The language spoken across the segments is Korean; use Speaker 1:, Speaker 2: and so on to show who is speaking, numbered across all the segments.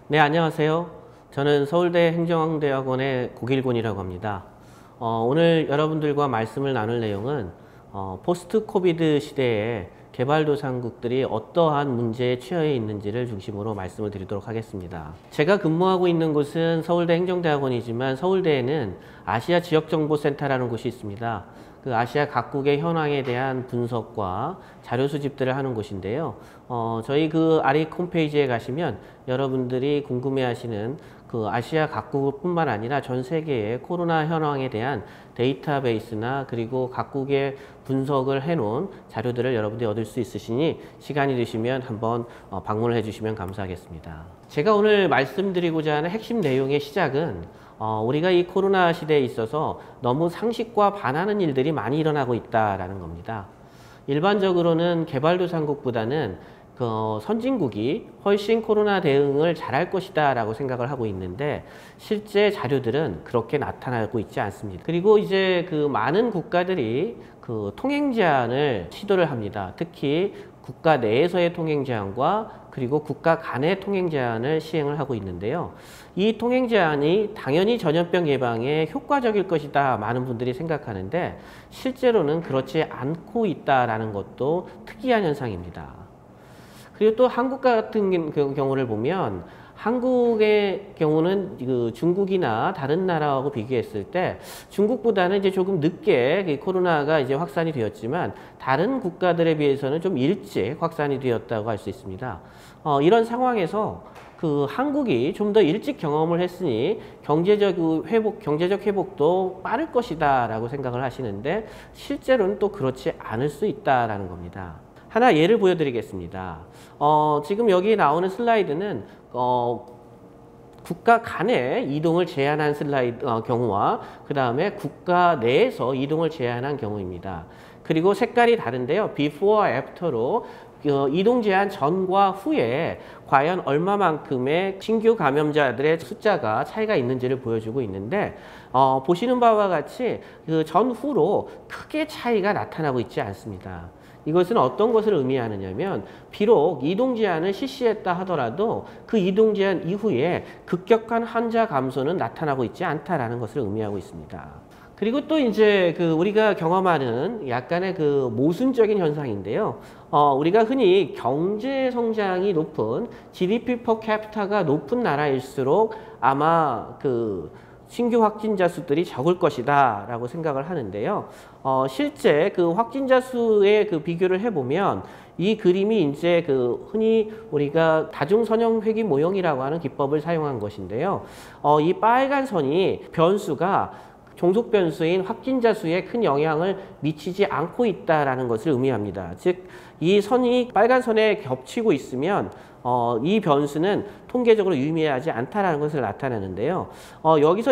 Speaker 1: 네, 안녕하세요. 저는 서울대 행정대학원의 고길곤이라고 합니다. 오늘 여러분들과 말씀을 나눌 내용은 포스트 코비드 시대에 개발도상국들이 어떠한 문제에 처해 있는지를 중심으로 말씀을 드리도록 하겠습니다. 제가 근무하고 있는 곳은 서울대 행정대학원이지만 서울대에는 아시아 지역정보센터라는 곳이 있습니다. 그 아시아 각국의 현황에 대한 분석과 자료 수집들을 하는 곳인데요. 저희 그 아릭 홈페이지에 가시면 여러분들이 궁금해하시는 그 아시아 각국뿐만 아니라 전 세계의 코로나 현황에 대한 데이터베이스나 그리고 각국의 분석을 해놓은 자료들을 여러분들이 얻을 수 있으시니 시간이 되시면 한번 방문을 해주시면 감사하겠습니다. 제가 오늘 말씀드리고자 하는 핵심 내용의 시작은 우리가 이 코로나 시대에 있어서 너무 상식과 반하는 일들이 많이 일어나고 있다라는 겁니다. 일반적으로는 개발도상국보다는 선진국이 훨씬 코로나 대응을 잘할 것이다 라고 생각을 하고 있는데 실제 자료들은 그렇게 나타나고 있지 않습니다. 그리고 이제 그 많은 국가들이 그 통행 제한을 시도를 합니다. 특히 국가 내에서의 통행 제한과 그리고 국가 간의 통행 제한을 시행을 하고 있는데요. 이 통행 제한이 당연히 전염병 예방에 효과적일 것이다 많은 분들이 생각하는데 실제로는 그렇지 않고 있다라는 것도 특이한 현상입니다. 그리고 또 한국 같은 경우를 보면 한국의 경우는 그 중국이나 다른 나라하고 비교했을 때 중국보다는 이제 조금 늦게 코로나가 이제 확산이 되었지만 다른 국가들에 비해서는 좀 일찍 확산이 되었다고 할 수 있습니다. 이런 상황에서 그 한국이 좀 더 일찍 경험을 했으니 경제적 회복도 빠를 것이다라고 생각을 하시는데 실제로는 또 그렇지 않을 수 있다라는 겁니다. 하나 예를 보여드리겠습니다. 지금 여기 나오는 슬라이드는 국가 간의 이동을 제한한 경우와 그 다음에 국가 내에서 이동을 제한한 경우입니다. 그리고 색깔이 다른데요. before, after로 이동 제한 전과 후에 과연 얼마만큼의 신규 감염자들의 숫자가 차이가 있는지를 보여주고 있는데 보시는 바와 같이 그 전후로 크게 차이가 나타나고 있지 않습니다. 이것은 어떤 것을 의미하느냐면 비록 이동 제한을 실시했다 하더라도 그 이동 제한 이후에 급격한 환자 감소는 나타나고 있지 않다라는 것을 의미하고 있습니다. 그리고 또 이제 그 우리가 경험하는 약간의 그 모순적인 현상인데요. 우리가 흔히 경제 성장이 높은 GDP per capita가 높은 나라일수록 아마 그 신규 확진자 수들이 적을 것이다 라고 생각을 하는데요. 실제 그 확진자 수의 그 비교를 해보면 이 그림이 이제 그 흔히 우리가 다중선형 회귀 모형이라고 하는 기법을 사용한 것인데요. 이 빨간 선이 변수가 종속 변수인 확진자 수에 큰 영향을 미치지 않고 있다라는 것을 의미합니다. 즉, 이 선이 빨간 선에 겹치고 있으면 이 변수는 통계적으로 유의미하지 않다라는 것을 나타내는데요. 여기서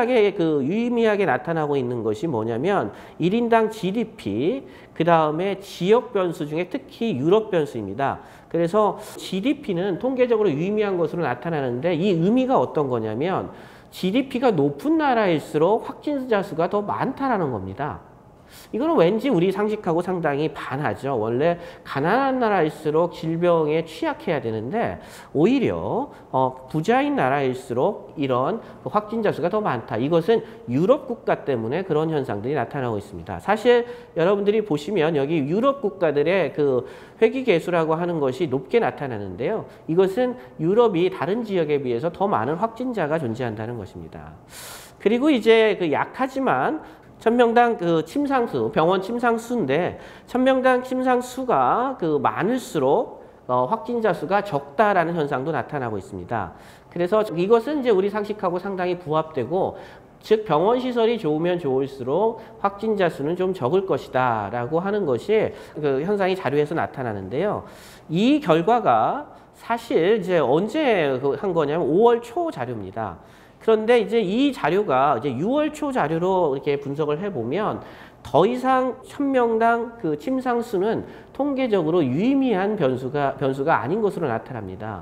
Speaker 1: 유의미하게 나타나고 있는 것이 뭐냐면 1인당 GDP, 그 다음에 지역 변수 중에 특히 유럽 변수입니다. 그래서 GDP는 통계적으로 유의미한 것으로 나타나는데 이 의미가 어떤 거냐면 GDP가 높은 나라일수록 확진자 수가 더 많다라는 겁니다. 이거는 왠지 우리 상식하고 상당히 반하죠. 원래 가난한 나라일수록 질병에 취약해야 되는데 오히려 부자인 나라일수록 이런 확진자 수가 더 많다. 이것은 유럽 국가 때문에 그런 현상들이 나타나고 있습니다. 사실 여러분들이 보시면 여기 유럽 국가들의 그 회귀 개수라고 하는 것이 높게 나타나는데요. 이것은 유럽이 다른 지역에 비해서 더 많은 확진자가 존재한다는 것입니다. 그리고 이제 그 약하지만 1000명당 그 침상수, 병원 침상수인데 1000명당 침상수가 그 많을수록 확진자 수가 적다라는 현상도 나타나고 있습니다. 그래서 이것은 이제 우리 상식하고 상당히 부합되고 즉 병원 시설이 좋으면 좋을수록 확진자 수는 좀 적을 것이다 라고 하는 것이 그 현상이 자료에서 나타나는데요. 이 결과가 사실 이제 언제 한 거냐면 5월 초 자료입니다. 그런데 이제 이 자료가 이제 6월 초 자료로 이렇게 분석을 해보면 더 이상 1000명당 그 침상 수는 통계적으로 유의미한 변수가 아닌 것으로 나타납니다.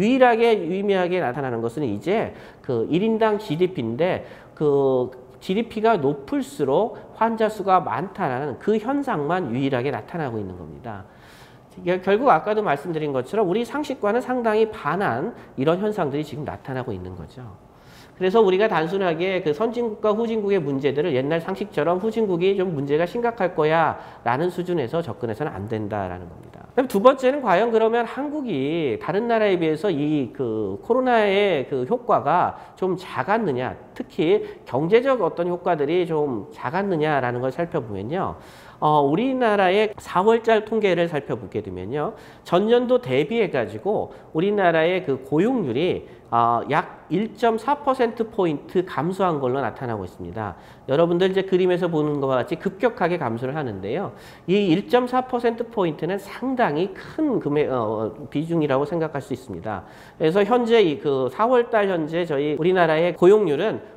Speaker 1: 유의미하게 나타나는 것은 이제 그 1인당 GDP인데 그 GDP가 높을수록 환자 수가 많다라는 그 현상만 유일하게 나타나고 있는 겁니다. 결국 아까도 말씀드린 것처럼 우리 상식과는 상당히 반한 이런 현상들이 지금 나타나고 있는 거죠. 그래서 우리가 단순하게 그 선진국과 후진국의 문제들을 옛날 상식처럼 후진국이 좀 문제가 심각할 거야 라는 수준에서 접근해서는 안 된다라는 겁니다. 그럼 두 번째는 과연 그러면 한국이 다른 나라에 비해서 이 그 코로나의 그 효과가 좀 작았느냐, 특히 경제적 어떤 효과들이 좀 작았느냐라는 걸 살펴보면요. 우리나라의 4월달 통계를 살펴보게 되면요. 전년도 대비해가지고 우리나라의 그 고용률이 약 1.4%포인트 감소한 걸로 나타나고 있습니다. 여러분들 이제 그림에서 보는 것과 같이 급격하게 감소를 하는데요. 이 1.4%포인트는 상당히 큰 비중이라고 생각할 수 있습니다. 그래서 현재 그 4월달 현재 저희 우리나라의 고용률은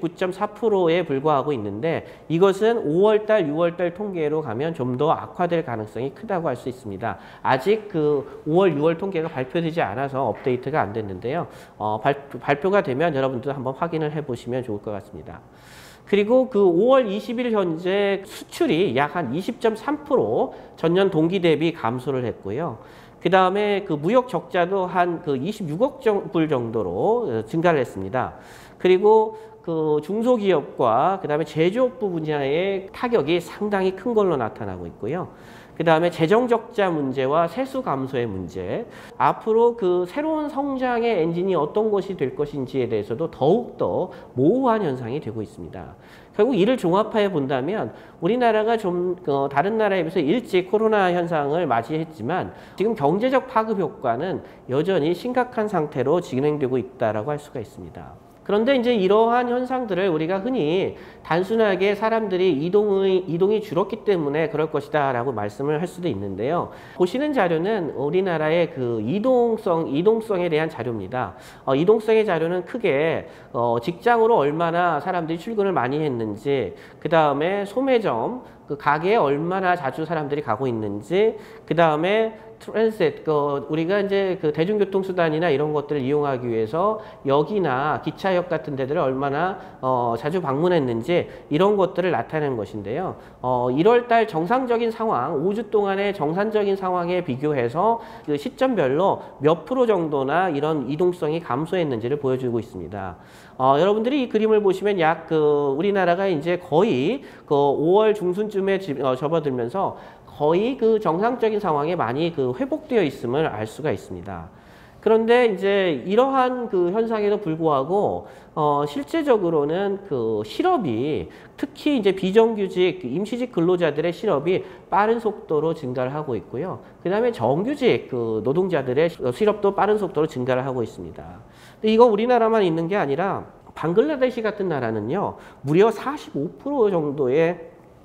Speaker 1: 59.4%에 불과하고 있는데 이것은 5월달, 6월달 통계로 가면 좀 더 악화될 가능성이 크다고 할 수 있습니다. 아직 그 5월, 6월 통계가 발표되지 않아서 업데이트가 안 됐는데요. 발표가 되면 여러분들 한번 확인을 해보시면 좋을 것 같습니다. 그리고 그 5월 20일 현재 수출이 약 한 20.3% 전년 동기 대비 감소를 했고요. 그 다음에 그 무역 적자도 한 그 26억 불 정도로 증가를 했습니다. 그리고 그 중소기업과 그 다음에 제조업 분야의 타격이 상당히 큰 걸로 나타나고 있고요. 그 다음에 재정 적자 문제와 세수 감소의 문제, 앞으로 그 새로운 성장의 엔진이 어떤 것이 될 것인지에 대해서도 더욱더 모호한 현상이 되고 있습니다. 결국 이를 종합해 본다면 우리나라가 좀 다른 나라에 비해서 일찍 코로나 현상을 맞이했지만 지금 경제적 파급 효과는 여전히 심각한 상태로 진행되고 있다고 할 수가 있습니다. 그런데 이제 이러한 현상들을 우리가 흔히 단순하게 사람들이 이동이 줄었기 때문에 그럴 것이다 라고 말씀을 할 수도 있는데요. 보시는 자료는 우리나라의 그 이동성에 대한 자료입니다. 이동성의 자료는 크게 직장으로 얼마나 사람들이 출근을 많이 했는지, 그 다음에 소매점, 그 가게에 얼마나 자주 사람들이 가고 있는지, 그 다음에 트랜sit, 우리가 이제 그 대중교통수단이나 이런 것들을 이용하기 위해서 역이나 기차역 같은 데들을 얼마나 자주 방문했는지 이런 것들을 나타내는 것인데요. 1월달 정상적인 상황, 5주 동안의 정상적인 상황에 비교해서 그 시점별로 몇 프로 정도나 이런 이동성이 감소했는지를 보여주고 있습니다. 여러분들이 이 그림을 보시면 약 우리나라가 이제 거의 5월 중순쯤에 접어들면서 거의 그 정상적인 상황에 많이 회복되어 있음을 알 수가 있습니다. 그런데 이제 이러한 그 현상에도 불구하고 실제적으로는 그 실업이 특히 이제 비정규직 임시직 근로자들의 실업이 빠른 속도로 증가를 하고 있고요. 그다음에 정규직 그 노동자들의 실업도 빠른 속도로 증가를 하고 있습니다. 근데 이거 우리나라만 있는 게 아니라 방글라데시 같은 나라는요. 무려 45% 정도의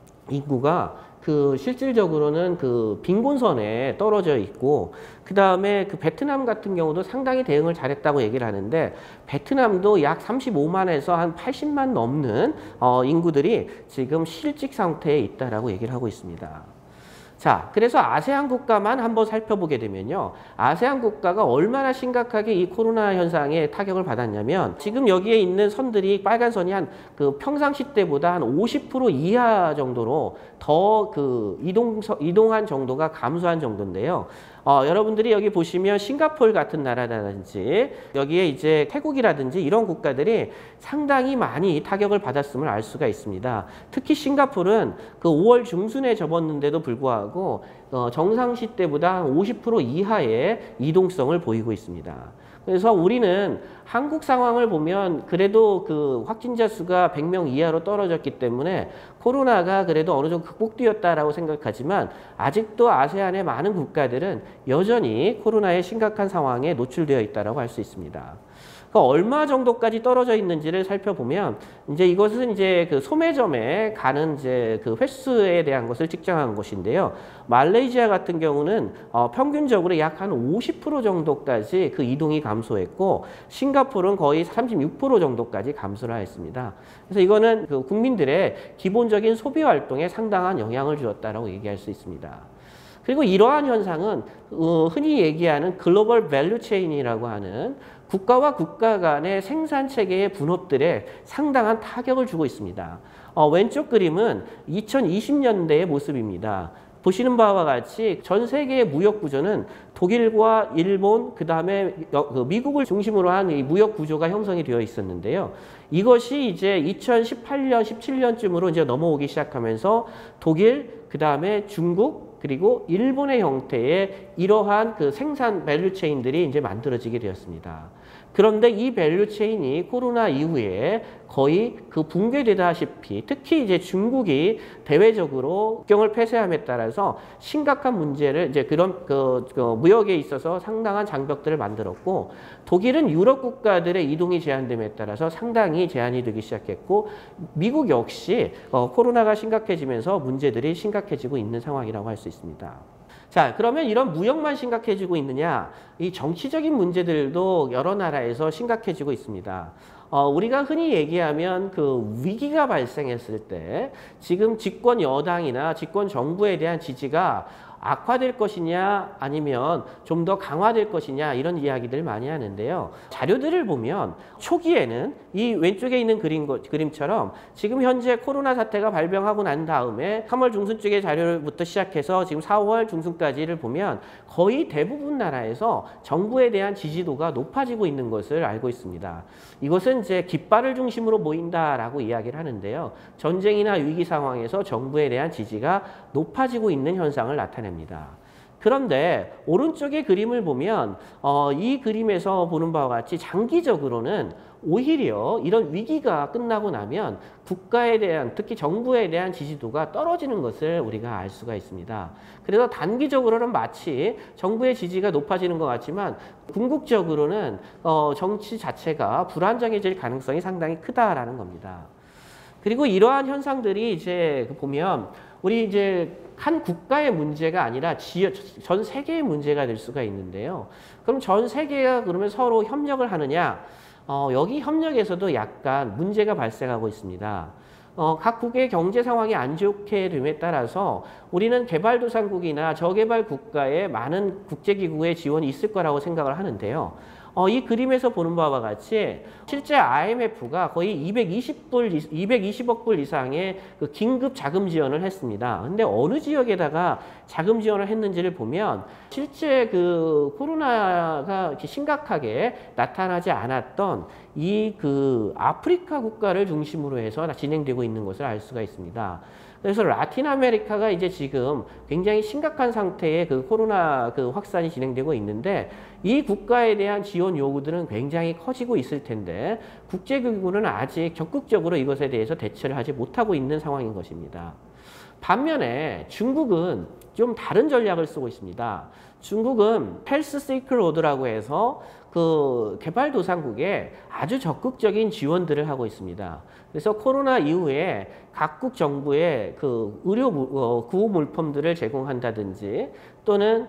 Speaker 1: 인구가 실질적으로는 빈곤선에 떨어져 있고, 그 다음에 베트남 같은 경우도 상당히 대응을 잘했다고 얘기를 하는데, 베트남도 약 35만에서 한 80만 넘는 인구들이 지금 실직 상태에 있다라고 얘기를 하고 있습니다. 자, 그래서 아세안 국가만 한번 살펴보게 되면요. 아세안 국가가 얼마나 심각하게 이 코로나 현상에 타격을 받았냐면, 지금 여기에 있는 선들이 빨간 선이 한 평상시 때보다 한 50% 이하 정도로 더 이동한 정도가 감소한 정도인데요. 여러분들이 여기 보시면 싱가포르 같은 나라라든지 여기에 이제 태국이라든지 이런 국가들이 상당히 많이 타격을 받았음을 알 수가 있습니다. 특히 싱가포르는 5월 중순에 접었는데도 불구하고 정상시 때보다 50% 이하의 이동성을 보이고 있습니다. 그래서 우리는 한국 상황을 보면 그래도 확진자 수가 100명 이하로 떨어졌기 때문에 코로나가 그래도 어느 정도 극복되었다라고 생각하지만 아직도 아세안의 많은 국가들은 여전히 코로나의 심각한 상황에 노출되어 있다라고 할 수 있습니다. 그러니까 얼마 정도까지 떨어져 있는지를 살펴보면 이제 이것은 이제 소매점에 가는 이제 횟수에 대한 것을 측정한 것인데요. 말레이시아 같은 경우는 평균적으로 약 한 50% 정도까지 이동이 감소했고, 싱가포르는 거의 36% 정도까지 감소를 했습니다. 그래서 이거는 국민들의 기본적인 소비 활동에 상당한 영향을 주었다라고 얘기할 수 있습니다. 그리고 이러한 현상은 흔히 얘기하는 글로벌 밸류 체인이라고 하는 국가와 국가 간의 생산 체계의 분업들에 상당한 타격을 주고 있습니다. 왼쪽 그림은 2020년대의 모습입니다. 보시는 바와 같이 전 세계의 무역 구조는 독일과 일본, 그다음에 미국을 중심으로 한 이 무역 구조가 형성이 되어 있었는데요. 이것이 이제 2018년, 17년쯤으로 이제 넘어오기 시작하면서 독일, 그다음에 중국, 그리고 일본의 형태의 이러한 그 생산 밸류 체인들이 이제 만들어지게 되었습니다. 그런데 이 밸류 체인이 코로나 이후에 거의 그 붕괴되다시피, 특히 이제 중국이 대외적으로 국경을 폐쇄함에 따라서 심각한 문제를 이제 그런 무역에 있어서 상당한 장벽들을 만들었고, 독일은 유럽 국가들의 이동이 제한됨에 따라서 상당히 제한이 되기 시작했고, 미국 역시 코로나가 심각해지면서 문제들이 심각해지고 있는 상황이라고 할 수 있습니다. 자, 그러면 이런 무역만 심각해지고 있느냐? 이 정치적인 문제들도 여러 나라에서 심각해지고 있습니다. 우리가 흔히 얘기하면 그 위기가 발생했을 때 지금 집권 여당이나 집권 정부에 대한 지지가 악화될 것이냐 아니면 좀 더 강화될 것이냐 이런 이야기들 많이 하는데요. 자료들을 보면 초기에는 이 왼쪽에 있는 그림처럼 지금 현재 코로나 사태가 발병하고 난 다음에 3월 중순 쪽의 자료부터 시작해서 지금 4월 중순까지를 보면 거의 대부분 나라에서 정부에 대한 지지도가 높아지고 있는 것을 알고 있습니다. 이것은 이제 깃발을 중심으로 모인다라고 이야기를 하는데요. 전쟁이나 위기 상황에서 정부에 대한 지지가 높아지고 있는 현상을 나타냅니다. 그런데 오른쪽의 그림을 보면 이 그림에서 보는 바와 같이 장기적으로는 오히려 이런 위기가 끝나고 나면 국가에 대한, 특히 정부에 대한 지지도가 떨어지는 것을 우리가 알 수가 있습니다. 그래서 단기적으로는 마치 정부의 지지가 높아지는 것 같지만 궁극적으로는 정치 자체가 불안정해질 가능성이 상당히 크다라는 겁니다. 그리고 이러한 현상들이 이제 보면 우리 이제 한 국가의 문제가 아니라 전 세계의 문제가 될 수가 있는데요. 그럼 전 세계가 그러면 서로 협력을 하느냐? 여기 협력에서도 약간 문제가 발생하고 있습니다. 각국의 경제 상황이 안 좋게 됨에 따라서 우리는 개발도상국이나 저개발 국가에 많은 국제기구의 지원이 있을 거라고 생각을 하는데요. 이 그림에서 보는 바와 같이 실제 IMF가 거의 220억 불 이상의 그 긴급 자금 지원을 했습니다. 근데 어느 지역에다가 자금 지원을 했는지를 보면 실제 그 코로나가 이렇게 심각하게 나타나지 않았던 이 그 아프리카 국가를 중심으로 해서 진행되고 있는 것을 알 수가 있습니다. 그래서 라틴 아메리카가 이제 지금 굉장히 심각한 상태의 그 코로나 그 확산이 진행되고 있는데 이 국가에 대한 지원 요구들은 굉장히 커지고 있을 텐데 국제기구는 아직 적극적으로 이것에 대해서 대처를 하지 못하고 있는 상황인 것입니다. 반면에 중국은 좀 다른 전략을 쓰고 있습니다. 중국은 헬스 실크 로드라고 해서 그 개발도상국에 아주 적극적인 지원들을 하고 있습니다. 그래서 코로나 이후에 각국 정부의 그 의료 구호 물품들을 제공한다든지 또는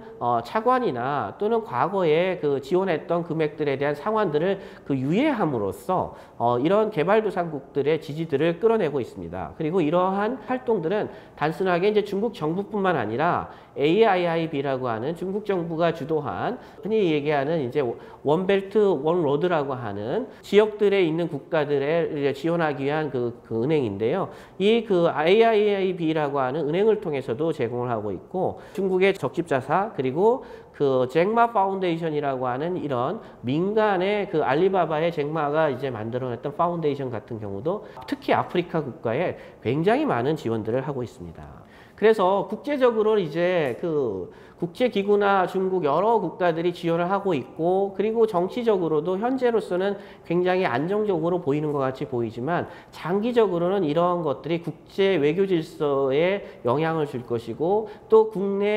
Speaker 1: 차관이나 또는 과거에 그 지원했던 금액들에 대한 상환들을 그 유예함으로써 이런 개발도상국들의 지지들을 끌어내고 있습니다. 그리고 이러한 활동들은 단순하게 이제 중국 정부뿐만 아니라 AIIB라고 하는 중국 정부가 주도한 흔히 얘기하는 이제 원벨트 원로드라고 하는 지역들에 있는 국가들에 지원하기 위한 그 은행인데요. 이 그 AIIB라고 하는 은행을 통해서도 제공을 하고 있고 중국의 적십자사 그리고 그 잭마 파운데이션이라고 하는 이런 민간의 그 알리바바의 잭마가 이제 만들어냈던 파운데이션 같은 경우도 특히 아프리카 국가에 굉장히 많은 지원들을 하고 있습니다. 그래서 국제적으로 이제 그 국제기구나 중국 여러 국가들이 지원을 하고 있고 그리고 정치적으로도 현재로서는 굉장히 안정적으로 보이는 것 같이 보이지만 장기적으로는 이러한 것들이 국제 외교 질서에 영향을 줄 것이고 또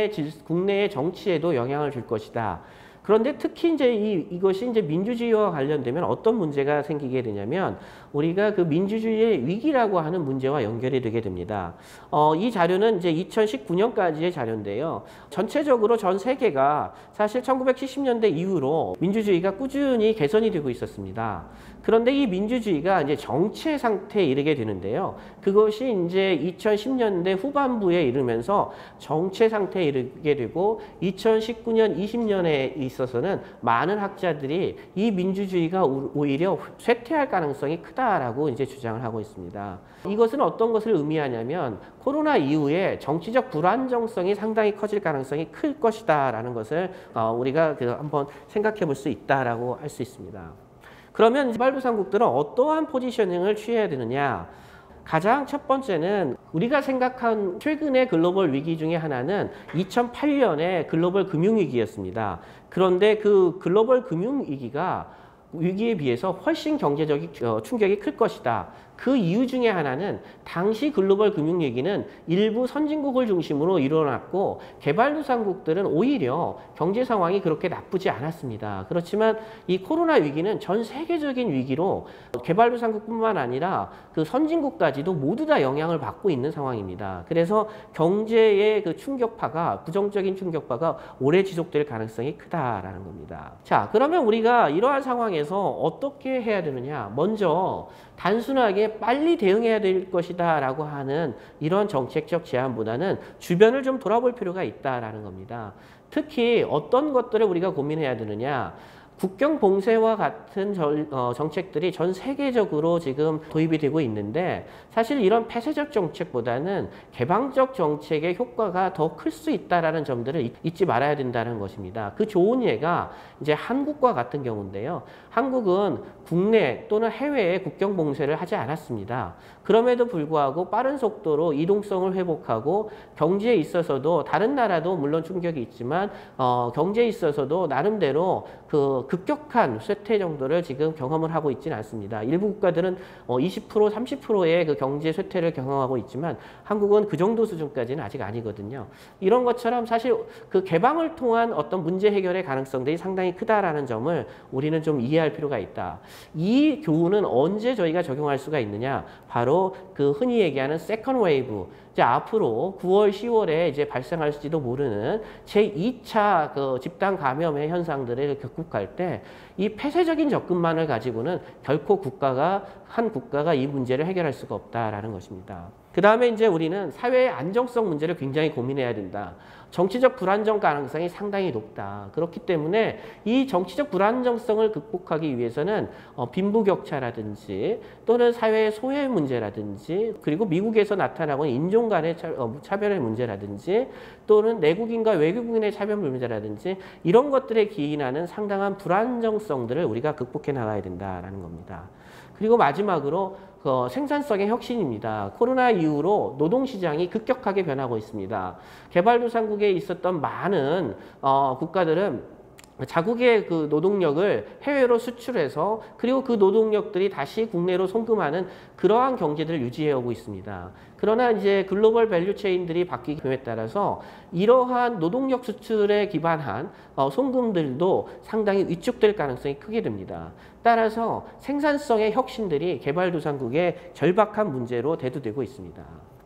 Speaker 1: 국내의 정치에도 영향을 줄 것이다. 그런데 특히 이제 이것이 이제 민주주의와 관련되면 어떤 문제가 생기게 되냐면 우리가 그 민주주의의 위기라고 하는 문제와 연결이 되게 됩니다. 이 자료는 이제 2019년까지의 자료인데요. 전체적으로 전 세계가 사실 1970년대 이후로 민주주의가 꾸준히 개선이 되고 있었습니다. 그런데 이 민주주의가 이제 정체 상태에 이르게 되는데요. 그것이 이제 2010년대 후반부에 이르면서 정체 상태에 이르게 되고 2019년, 20년에 있어서는 많은 학자들이 이 민주주의가 오히려 쇠퇴할 가능성이 크다라고 이제 주장을 하고 있습니다. 이것은 어떤 것을 의미하냐면 코로나 이후에 정치적 불안정성이 상당히 커질 가능성이 클 것이다라는 것을 우리가 한번 생각해 볼 수 있다라고 할 수 있습니다. 그러면 개발도상국들은 어떠한 포지셔닝을 취해야 되느냐? 가장 첫 번째는 우리가 생각한 최근의 글로벌 위기 중에 하나는 2008년의 글로벌 금융위기였습니다. 그런데 그 글로벌 위기에 비해서 훨씬 경제적 충격이 클 것이다. 그 이유 중에 하나는 당시 글로벌 금융위기는 일부 선진국을 중심으로 일어났고 개발도상국들은 오히려 경제 상황이 그렇게 나쁘지 않았습니다. 그렇지만 이 코로나 위기는 전 세계적인 위기로 개발도상국뿐만 아니라 그 선진국까지도 모두 다 영향을 받고 있는 상황입니다. 그래서 경제의 그 부정적인 충격파가 오래 지속될 가능성이 크다라는 겁니다. 자, 그러면 우리가 이러한 상황에서 어떻게 해야 되느냐? 먼저 단순하게 빨리 대응해야 될 것이다 라고 하는 이런 정책적 제안보다는 주변을 좀 돌아볼 필요가 있다라는 겁니다. 특히 어떤 것들을 우리가 고민해야 되느냐. 국경 봉쇄와 같은 정책들이 전 세계적으로 지금 도입이 되고 있는데 사실 이런 폐쇄적 정책보다는 개방적 정책의 효과가 더 클 수 있다라는 점들을 잊지 말아야 된다는 것입니다. 그 좋은 예가 이제 한국과 같은 경우인데요. 한국은 국내 또는 해외에 국경 봉쇄를 하지 않았습니다. 그럼에도 불구하고 빠른 속도로 이동성을 회복하고 경제에 있어서도 다른 나라도 물론 충격이 있지만 경제에 있어서도 나름대로 그 급격한 쇠퇴 정도를 지금 경험을 하고 있지는 않습니다. 일부 국가들은 20%, 30%의 그 경제 쇠퇴를 경험하고 있지만 한국은 그 정도 수준까지는 아직 아니거든요. 이런 것처럼 사실 그 개방을 통한 어떤 문제 해결의 가능성들이 상당히 크다라는 점을 우리는 좀 이해할 필요가 있다. 이 교훈은 언제 저희가 적용할 수가 있느냐? 바로 그 흔히 얘기하는 세컨드 웨이브. 이제 앞으로 9월, 10월에 이제 발생할지도 모르는 제2차 그 집단 감염의 현상들을 극복할 때 이 폐쇄적인 접근만을 가지고는 결코 한 국가가 이 문제를 해결할 수가 없다라는 것입니다. 그 다음에 이제 우리는 사회의 안정성 문제를 굉장히 고민해야 된다. 정치적 불안정 가능성이 상당히 높다. 그렇기 때문에 이 정치적 불안정성을 극복하기 위해서는 빈부격차라든지 또는 사회의 소외 문제라든지 그리고 미국에서 나타나고 있는 인종 간의 차별의 문제라든지 또는 내국인과 외국인의 차별 문제라든지 이런 것들에 기인하는 상당한 불안정성들을 우리가 극복해 나가야 된다라는 겁니다. 그리고 마지막으로 생산성의 혁신입니다. 코로나 이후로 노동시장이 급격하게 변하고 있습니다. 개발도상국에 있었던 많은 국가들은 자국의 그 노동력을 해외로 수출해서 그리고 그 노동력들이 다시 국내로 송금하는 그러한 경제들을 유지해 오고 있습니다. 그러나 이제 글로벌 밸류 체인들이 바뀌기에 따라서 이러한 노동력 수출에 기반한 송금들도 상당히 위축될 가능성이 크게 됩니다. 따라서 생산성의 혁신들이 개발도상국의 절박한 문제로 대두되고 있습니다.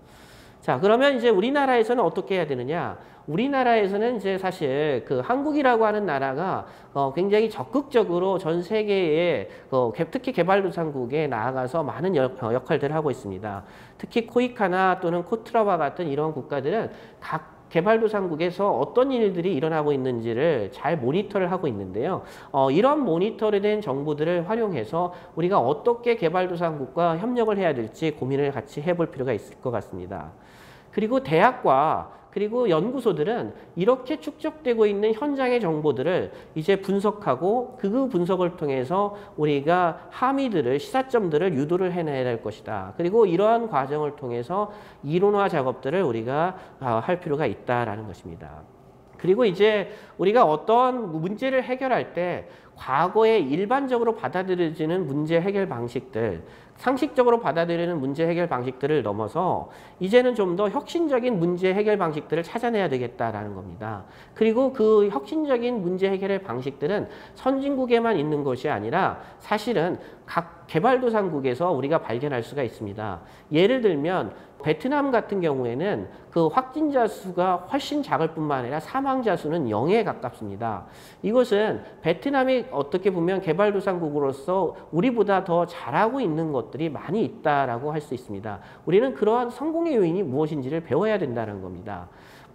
Speaker 1: 자, 그러면 이제 우리나라에서는 어떻게 해야 되느냐? 우리나라에서는 이제 사실 그 한국이라고 하는 나라가 굉장히 적극적으로 전 세계에 특히 개발도상국에 나아가서 많은 역할들을 하고 있습니다. 특히 코이카나 또는 코트라와 같은 이런 국가들은 각 개발도상국에서 어떤 일들이 일어나고 있는지를 잘 모니터를 하고 있는데요. 이런 모니터에 된 정보들을 활용해서 우리가 어떻게 개발도상국과 협력을 해야 될지 고민을 같이 해볼 필요가 있을 것 같습니다. 그리고 대학과 그리고 연구소들은 이렇게 축적되고 있는 현장의 정보들을 이제 분석하고 그 분석을 통해서 우리가 함의들을 시사점들을 유도를 해내야 될 것이다. 그리고 이러한 과정을 통해서 이론화 작업들을 우리가 할 필요가 있다라는 것입니다. 그리고 이제 우리가 어떤 문제를 해결할 때 과거에 일반적으로 받아들여지는 문제 해결 방식들, 상식적으로 받아들이는 문제 해결 방식들을 넘어서 이제는 좀 더 혁신적인 문제 해결 방식들을 찾아내야 되겠다라는 겁니다. 그리고 그 혁신적인 문제 해결의 방식들은 선진국에만 있는 것이 아니라 사실은 각 개발도상국에서 우리가 발견할 수가 있습니다. 예를 들면 베트남 같은 경우에는 그 확진자 수가 훨씬 작을 뿐만 아니라 사망자 수는 0에 가깝습니다. 이것은 베트남이 어떻게 보면 개발도상국으로서 우리보다 더 잘하고 있는 것들이 많이 있다라고 할 수 있습니다. 우리는 그러한 성공의 요인이 무엇인지를 배워야 된다는 겁니다.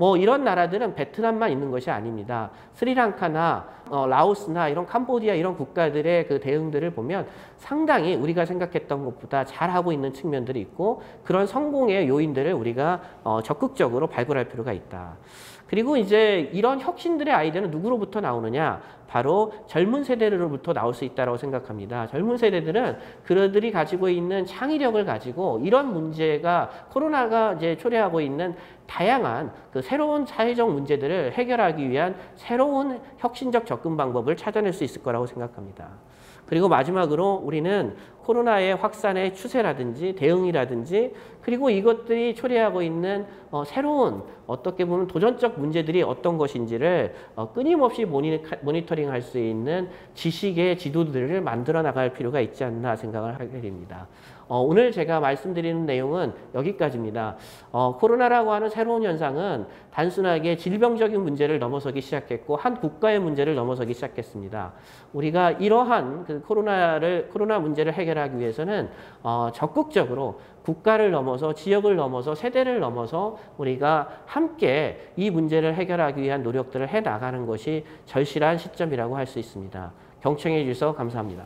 Speaker 1: 뭐 이런 나라들은 베트남만 있는 것이 아닙니다. 스리랑카나 라오스나 이런 캄보디아 이런 국가들의 그 대응들을 보면 상당히 우리가 생각했던 것보다 잘하고 있는 측면들이 있고 그런 성공의 요인들을 우리가 적극적으로 발굴할 필요가 있다. 그리고 이제 이런 혁신들의 아이디어는 누구로부터 나오느냐? 바로 젊은 세대로부터 나올 수 있다고 생각합니다. 젊은 세대들은 그들이 가지고 있는 창의력을 가지고 이런 문제가 코로나가 이제 초래하고 있는 다양한 그 새로운 사회적 문제들을 해결하기 위한 새로운 혁신적 접근 방법을 찾아낼 수 있을 거라고 생각합니다. 그리고 마지막으로 우리는 코로나의 확산의 추세라든지 대응이라든지 그리고 이것들이 초래하고 있는 새로운 어떻게 보면 도전적 문제들이 어떤 것인지를 끊임없이 모니터링할 수 있는 지식의 지도들을 만들어 나갈 필요가 있지 않나 생각을 하게 됩니다. 오늘 제가 말씀드리는 내용은 여기까지입니다. 코로나라고 하는 새로운 현상은 단순하게 질병적인 문제를 넘어서기 시작했고 한 국가의 문제를 넘어서기 시작했습니다. 우리가 이러한 그 코로나 문제를 해결하기 위해서는 적극적으로 국가를 넘어서 지역을 넘어서 세대를 넘어서 우리가 함께 이 문제를 해결하기 위한 노력들을 해 나가는 것이 절실한 시점이라고 할 수 있습니다. 경청해 주셔서 감사합니다.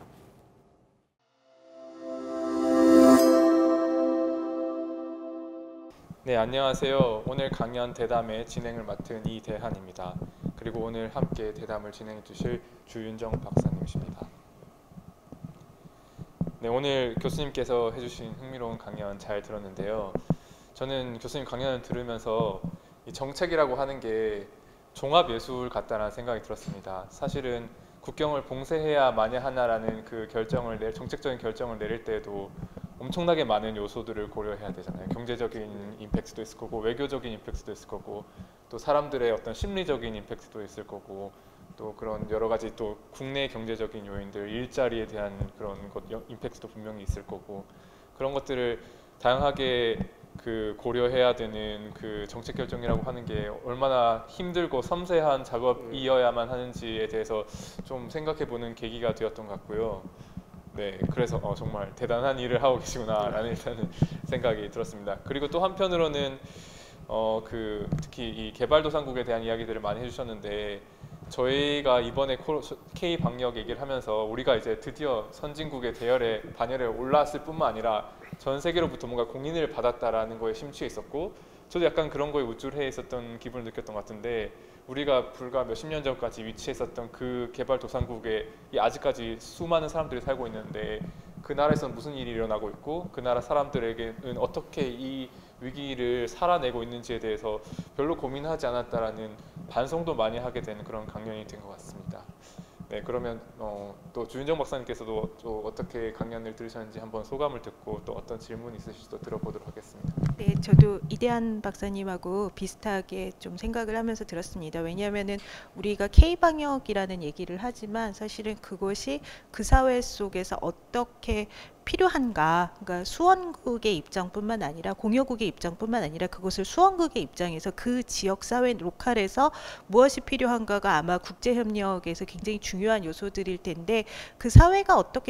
Speaker 2: 네, 안녕하세요. 오늘 강연 대담의 진행을 맡은 이대한입니다. 그리고 오늘 함께 대담을 진행해 주실 주윤정 박사님이십니다. 네, 오늘 교수님께서 해주신 흥미로운 강연 잘 들었는데요. 저는 교수님 강연을 들으면서 이 정책이라고 하는 게 종합예술 같다는 생각이 들었습니다. 사실은 국경을 봉쇄해야 마냐하나라는 그 정책적인 결정을 내릴 때에도 엄청나게 많은 요소들을 고려해야 되잖아요. 경제적인 임팩트도 있을 거고 외교적인 임팩트도 있을 거고 또 사람들의 어떤 심리적인 임팩트도 있을 거고 또 그런 여러 가지 또 국내 경제적인 요인들, 일자리에 대한 그런 임팩트도 분명히 있을 거고 그런 것들을 다양하게 그 고려해야 되는 그 정책 결정이라고 하는 게 얼마나 힘들고 섬세한 작업이어야만 하는지에 대해서 좀 생각해보는 계기가 되었던 것 같고요. 네, 그래서 정말 대단한 일을 하고 계시구나라는 일단은 생각이 들었습니다. 그리고 또 한편으로는 특히 이 개발도상국에 대한 이야기들을 많이 해주셨는데 저희가 이번에 K 방역 얘기를 하면서 우리가 이제 드디어 선진국의 반열에 올랐을 뿐만 아니라 전 세계로부터 뭔가 공인을 받았다라는 거에 심취해 있었고 저도 약간 그런 거에 우쭐해 있었던 기분을 느꼈던 것 같은데 우리가 불과 몇십 년 전까지 위치했었던 그 개발도상국에 아직까지 수많은 사람들이 살고 있는데 그 나라에서는 무슨 일이 일어나고 있고 그 나라 사람들에게는 어떻게 이 위기를 살아내고 있는지에 대해서 별로 고민하지 않았다라는 반성도 많이 하게 되는 그런 강연이 된 것 같습니다. 네, 그러면 또 주윤정 박사님께서도 또 어떻게 강연을 들으셨는지 한번 소감을 듣고 또 어떤 질문이 있으실지 또 들어보도록 하겠습니다.
Speaker 3: 네, 저도 이대한 박사님하고 비슷하게 좀 생각을 하면서 들었습니다. 왜냐하면은 우리가 K-방역이라는 얘기를 하지만 사실은 그것이 그 사회 속에서 어떻게 필요한가, 그러니까 수원국의 입장뿐만 아니라 공여국의 입장뿐만 아니라 그것을 수원국의 입장에서 그 지역사회 로컬에서 무엇이 필요한가가 아마 국제협력에서 굉장히 중요한 요소들일 텐데 그 사회가 어떻게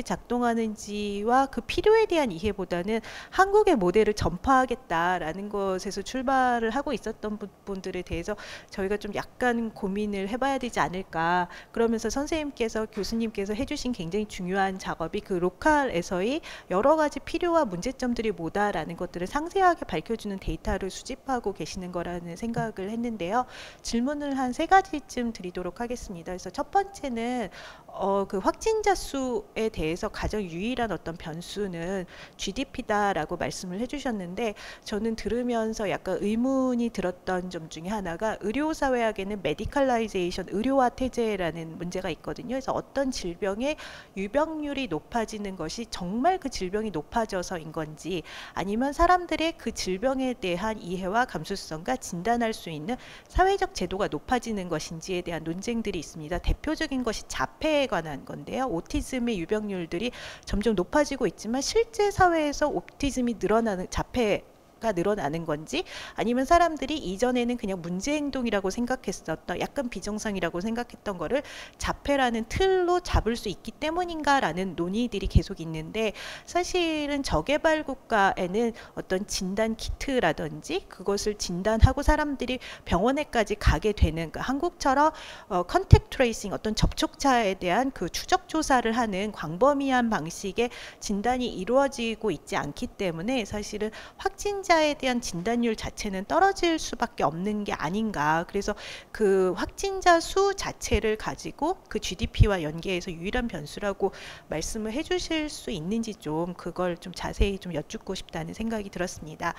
Speaker 3: 작동하는지와 그 필요에 대한 이해보다는 한국의 모델을 전파하겠다라는 것에서 출발을 하고 있었던 부분들에 대해서 저희가 좀 약간 고민을 해봐야 되지 않을까. 그러면서 선생님께서 교수님께서 해주신 굉장히 중요한 작업이 그 로컬에서의 여러 가지 필요와 문제점들이 뭐다라는 것들을 상세하게 밝혀주는 데이터를 수집하고 계시는 거라는 생각을 했는데요. 질문을 한 3가지쯤 드리도록 하겠습니다. 그래서 첫 번째는 그 확진자 수에 대해서 가장 유일한 어떤 변수는 GDP다라고 말씀을 해주셨는데 저는 들으면서 약간 의문이 들었던 점 중에 하나가 의료사회학에는 메디컬라이제이션, 의료화 태제라는 문제가 있거든요. 그래서 어떤 질병의 유병률이 높아지는 것이 정말 그 질병이 높아져서인 건지 아니면 사람들의 그 질병에 대한 이해와 감수성과 진단할 수 있는 사회적 제도가 높아지는 것인지에 대한 논쟁들이 있습니다. 대표적인 것이 자폐에 관한 건데요. 오티즘의 유병률들이 점점 높아지고 있지만 실제 사회에서 오티즘이 늘어나는 자폐 가 늘어나는 건지, 아니면 사람들이 이전에는 그냥 문제 행동이라고 생각했었던, 약간 비정상이라고 생각했던 거를 자폐라는 틀로 잡을 수 있기 때문인가라는 논의들이 계속 있는데, 사실은 저개발 국가에는 어떤 진단 키트라든지 그것을 진단하고 사람들이 병원에까지 가게 되는, 그 한국처럼 컨택트 트레이싱, 어떤 접촉자에 대한 그 추적 조사를 하는 광범위한 방식의 진단이 이루어지고 있지 않기 때문에 사실은 확진자에 대한 진단율 자체는 떨어질 수밖에 없는 게 아닌가. 그래서 그 확진자 수 자체를 가지고 그 GDP와 연계해서 유일한 변수라고 말씀을 해주실 수 있는지, 좀 그걸 좀 자세히 좀 여쭙고 싶다는 생각이 들었습니다.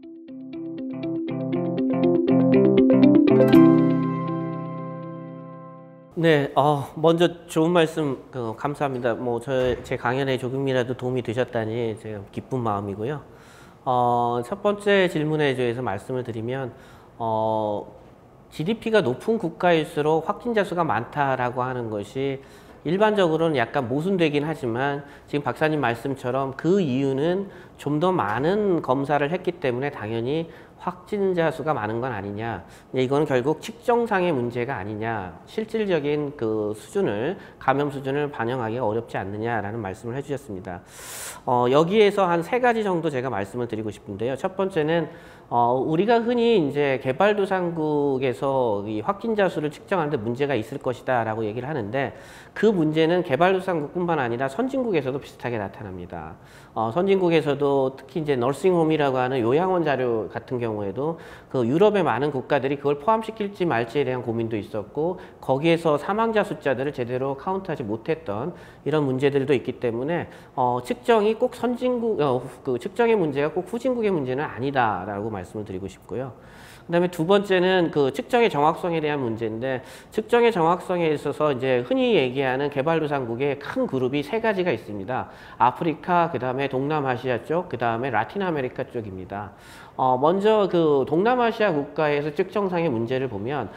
Speaker 1: 네, 먼저 좋은 말씀 감사합니다. 뭐 제 강연에 조금이라도 도움이 되셨다니 제가 기쁜 마음이고요. 첫 번째 질문에 대해서 말씀을 드리면, GDP가 높은 국가일수록 확진자 수가 많다라고 하는 것이 일반적으로는 약간 모순되긴 하지만, 지금 박사님 말씀처럼 그 이유는 좀 더 많은 검사를 했기 때문에 당연히 확진자 수가 많은 건 아니냐. 이거는 결국 측정상의 문제가 아니냐. 실질적인 그 수준을, 감염 수준을 반영하기가 어렵지 않느냐라는 말씀을 해주셨습니다. 여기에서 한 3가지 정도 제가 말씀을 드리고 싶은데요. 첫 번째는 우리가 흔히 이제 개발도상국에서 이 확진자 수를 측정하는데 문제가 있을 것이다라고 얘기를 하는데, 그 문제는 개발도상국뿐만 아니라 선진국에서도 비슷하게 나타납니다. 선진국에서도 특히 이제 너싱홈이라고 하는 요양원 자료 같은 경우에도 그 유럽의 많은 국가들이 그걸 포함시킬지 말지에 대한 고민도 있었고, 거기에서 사망자 숫자들을 제대로 카운트하지 못했던 이런 문제들도 있기 때문에 측정이 꼭 선진국, 그 측정의 문제가 꼭 후진국의 문제는 아니다라고 말씀을 드리고 싶고요. 그다음에 두 번째는 그 측정의 정확성에 대한 문제인데, 측정의 정확성에 있어서 이제 흔히 얘기하는 개발도상국의 큰 그룹이 3가지가 있습니다. 아프리카, 그다음에 동남아시아 쪽, 그다음에 라틴 아메리카 쪽입니다. 먼저 그 동남아시아 국가에서 측정상의 문제를 보면,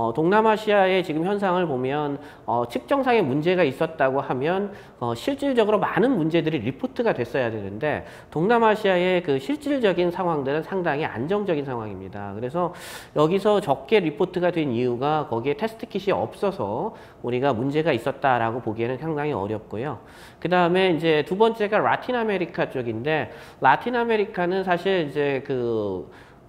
Speaker 1: 동남아시아의 지금 현상을 보면 측정상의 문제가 있었다고 하면 실질적으로 많은 문제들이 리포트가 됐어야 되는데, 동남아시아의 그 실질적인 상황들은 상당히 안정적인 상황입니다. 그래서 여기서 적게 리포트가 된 이유가 거기에 테스트 킷이 없어서 우리가 문제가 있었다라고 보기에는 상당히 어렵고요. 그 다음에 이제 두 번째가 라틴 아메리카 쪽인데, 라틴 아메리카는 사실 이제 그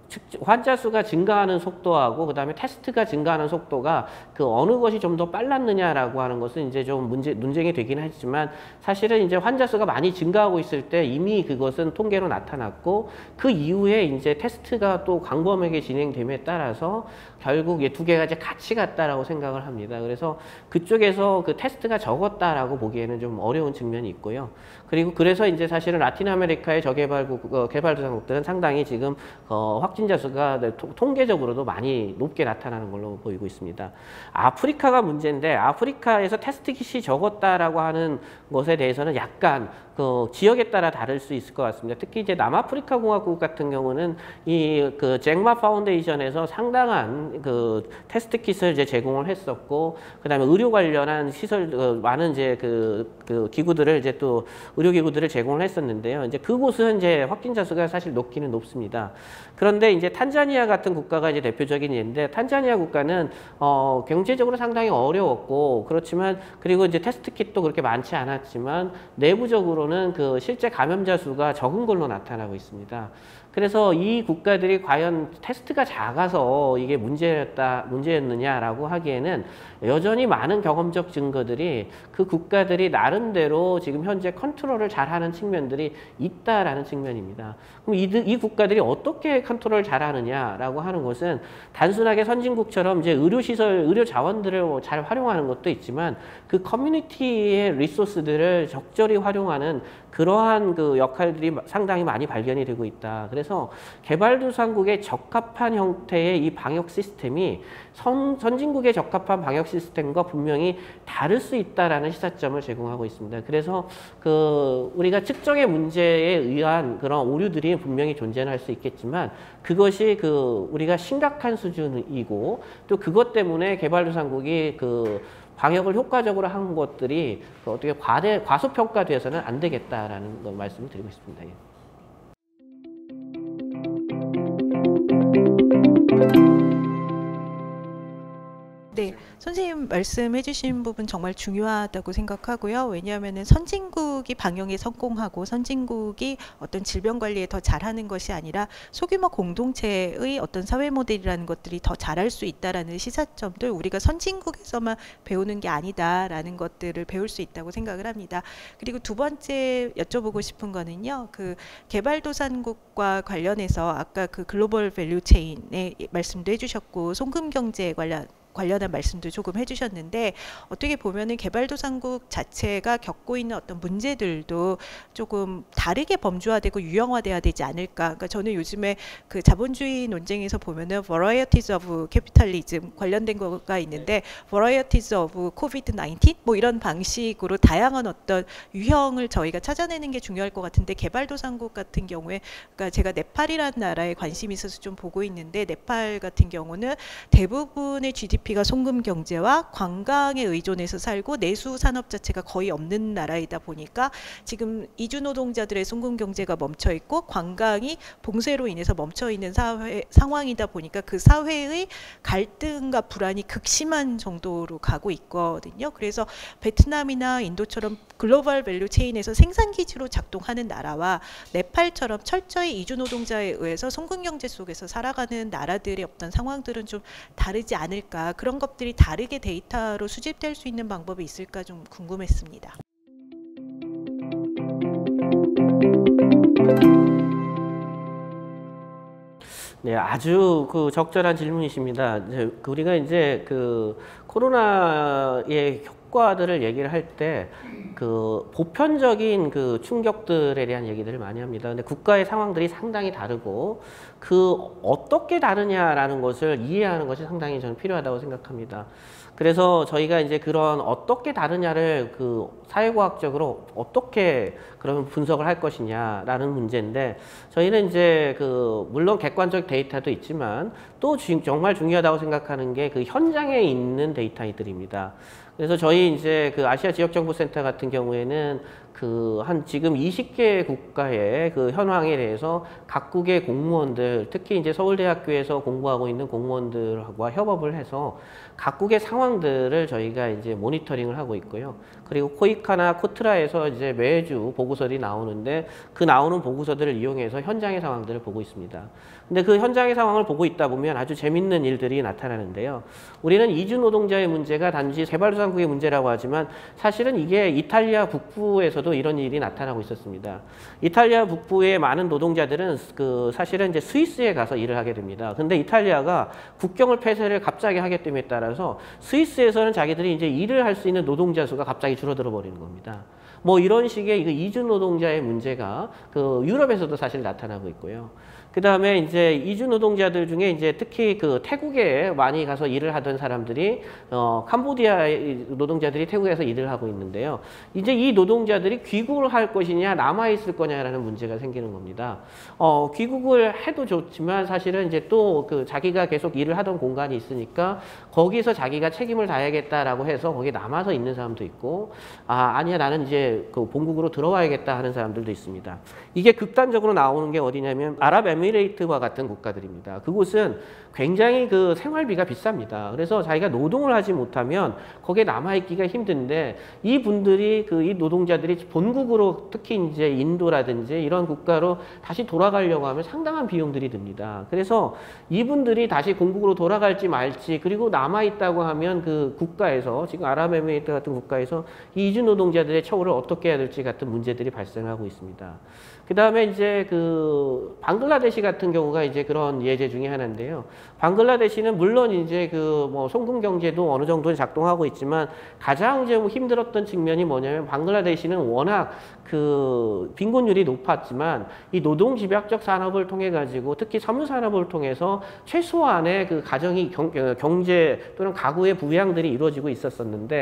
Speaker 1: 환자 수가 증가하는 속도하고 그다음에 테스트가 증가하는 속도가 그 어느 것이 좀 더 빨랐느냐라고 하는 것은 이제 좀 논쟁이 되긴 하지만, 사실은 이제 환자 수가 많이 증가하고 있을 때 이미 그것은 통계로 나타났고, 그 이후에 이제 테스트가 또 광범위하게 진행됨에 따라서 결국 이 2개가 이제 같이 갔다라고 생각을 합니다. 그래서 그쪽에서 그 테스트가 적었다라고 보기에는 좀 어려운 측면이 있고요. 그리고 그래서 이제 사실은 라틴 아메리카의 저개발국, 개발도상국들은 상당히 지금 확진자 수가 통계적으로도 많이 높게 나타나는 걸로 보이고 있습니다. 아프리카가 문제인데, 아프리카에서 테스트 킷이 적었다라고 하는 것에 대해서는 약간 그 지역에 따라 다를 수 있을 것 같습니다. 특히 이제 남아프리카 공화국 같은 경우는 이 그 잭마 파운데이션에서 상당한 그 테스트 킷을 이제 제공을 했었고, 그다음에 의료 관련한 시설, 많은 이제 그 기구들을 이제 또 의료기구들을 제공을 했었는데요. 이제 그곳은 이제 확진자 수가 사실 높기는 높습니다. 그런데 이제 탄자니아 같은 국가가 이제 대표적인 예인데, 탄자니아 국가는 경제적으로 상당히 어려웠고, 그렇지만 그리고 이제 테스트 킷도 그렇게 많지 않았지만 내부적으로는 그 실제 감염자 수가 적은 걸로 나타나고 있습니다. 그래서 이 국가들이 과연 테스트가 작아서 이게 문제였느냐라고 하기에는 여전히 많은 경험적 증거들이 그 국가들이 나름대로 지금 현재 컨트롤을 잘하는 측면들이 있다라는 측면입니다. 그럼 이 국가들이 어떻게 컨트롤을 잘하느냐라고 하는 것은 단순하게 선진국처럼 이제 의료시설, 의료 자원들을 잘 활용하는 것도 있지만, 그 커뮤니티의 리소스들을 적절히 활용하는 그러한 그 역할들이 상당히 많이 발견이 되고 있다. 그래서 개발도상국에 적합한 형태의 이 방역 시스템이 선진국에 적합한 방역 시스템과 분명히 다를 수 있다라는 시사점을 제공하고 있습니다. 그래서 그 우리가 측정의 문제에 의한 그런 오류들이 분명히 존재할 수 있겠지만, 그것이 그 우리가 심각한 수준이고, 또 그것 때문에 개발도상국이 그 방역을 효과적으로 한 것들이 어떻게 과소평가되어서는 안 되겠다라는 걸 말씀을 드리고 싶습니다. 예.
Speaker 3: 선생님 말씀해 주신 부분 정말 중요하다고 생각하고요. 왜냐하면 선진국이 방역에 성공하고 선진국이 어떤 질병 관리에 더 잘하는 것이 아니라 소규모 공동체의 어떤 사회 모델이라는 것들이 더 잘할 수 있다라는 시사점들, 우리가 선진국에서만 배우는 게 아니다라는 것들을 배울 수 있다고 생각을 합니다. 그리고 두 번째 여쭤보고 싶은 거는요. 그 개발도상국과 관련해서 아까 그 글로벌 밸류 체인의 말씀도 해주셨고 송금 경제 관련한 말씀도 조금 해주셨는데, 어떻게 보면은 개발도상국 자체가 겪고 있는 어떤 문제들도 조금 다르게 범주화되고 유형화돼야 되지 않을까. 그러니까 저는 요즘에 그 자본주의 논쟁에서 보면은 varieties of capitalism 관련된 거가 있는데 varieties of COVID-19 뭐 이런 방식으로 다양한 어떤 유형을 저희가 찾아내는 게 중요할 것 같은데, 개발도상국 같은 경우에 그러니까 제가 네팔이라는 나라에 관심이 있어서 좀 보고 있는데, 네팔 같은 경우는 대부분의 GDP가 송금 경제와 관광에 의존해서 살고 내수 산업 자체가 거의 없는 나라이다 보니까 지금 이주 노동자들의 송금 경제가 멈춰 있고 관광이 봉쇄로 인해서 멈춰 있는 상황이다 보니까 그 사회의 갈등과 불안이 극심한 정도로 가고 있거든요. 그래서 베트남이나 인도처럼 글로벌 밸류 체인에서 생산 기지로 작동하는 나라와 네팔처럼 철저히 이주 노동자에 의해서 송금 경제 속에서 살아가는 나라들의 어떤 상황들은 좀 다르지 않을까. 그런 것들이 다르게 데이터로 수집될 수 있는 방법이 있을까 좀 궁금했습니다.
Speaker 1: 네, 아주 그 적절한 질문이십니다. 우리가 이제 그 코로나의 효과들을 얘기를 할 때 그 보편적인 그 충격들에 대한 얘기들을 많이 합니다. 근데 국가의 상황들이 상당히 다르고 그 어떻게 다르냐라는 것을 이해하는 것이 상당히 저는 필요하다고 생각합니다. 그래서 저희가 이제 그런 어떻게 다르냐를 그 사회과학적으로 어떻게 그러면 분석을 할 것이냐라는 문제인데, 저희는 이제 그 물론 객관적 데이터도 있지만 또 정말 중요하다고 생각하는 게 그 현장에 있는 데이터들입니다. 그래서 저희 이제 그 아시아 지역정보센터 같은 경우에는 그 한 지금 20개 국가의 그 현황에 대해서 각국의 공무원들, 특히 이제 서울대학교에서 공부하고 있는 공무원들과 협업을 해서 각국의 상황들을 저희가 이제 모니터링을 하고 있고요. 그리고 코이카나 코트라에서 이제 매주 보고서들이 나오는데 그 나오는 보고서들을 이용해서 현장의 상황들을 보고 있습니다. 근데 그 현장의 상황을 보고 있다 보면 아주 재밌는 일들이 나타나는데요. 우리는 이주 노동자의 문제가 단지 개발도상국의 문제라고 하지만 사실은 이게 이탈리아 북부에서도 이런 일이 나타나고 있었습니다. 이탈리아 북부의 많은 노동자들은 그 사실은 이제 스위스에 가서 일을 하게 됩니다. 근데 이탈리아가 국경을 폐쇄를 갑자기 하겠다에 따라서 스위스에서는 자기들이 이제 일을 할 수 있는 노동자 수가 갑자기 줄어들어 버리는 겁니다. 뭐 이런 식의 이주 노동자의 문제가 그 유럽에서도 사실 나타나고 있고요. 그 다음에 이제 이주 노동자들 중에 이제 특히 그 태국에 많이 가서 일을 하던 사람들이 캄보디아 노동자들이 태국에서 일을 하고 있는데요. 이제 이 노동자들이 귀국을 할 것이냐 남아 있을 거냐라는 문제가 생기는 겁니다. 귀국을 해도 좋지만 사실은 이제 또 그 자기가 계속 일을 하던 공간이 있으니까 거기서 자기가 책임을 다해야겠다라고 해서 거기 남아서 있는 사람도 있고, 아니야 나는 이제 그 본국으로 들어와야겠다 하는 사람들도 있습니다. 이게 극단적으로 나오는 게 어디냐면 아랍에미레이트와 같은 국가들입니다. 그곳은 굉장히 그 생활비가 비쌉니다. 그래서 자기가 노동을 하지 못하면 거기에 남아있기가 힘든데, 이 분들이 이 노동자들이 본국으로 특히 이제 인도라든지 이런 국가로 다시 돌아가려고 하면 상당한 비용들이 듭니다. 그래서 이분들이 다시 본국으로 돌아갈지 말지, 그리고 남아있다고 하면 그 국가에서 지금 아랍에미레이트 같은 국가에서 이 이주 노동자들의 처우를 어떻게 해야 될지 같은 문제들이 발생하고 있습니다. 그 다음에 이제 그 방글라데시 같은 경우가 이제 그런 예제 중에 하나인데요. 방글라데시는 물론 이제 그 뭐 송금 경제도 어느 정도는 작동하고 있지만 가장 좀 힘들었던 측면이 뭐냐면, 방글라데시는 워낙 그 빈곤율이 높았지만 이 노동 집약적 산업을 통해 가지고 특히 섬유 산업을 통해서 최소한의 그 가정이 경제 또는 가구의 부양들이 이루어지고 있었었는데,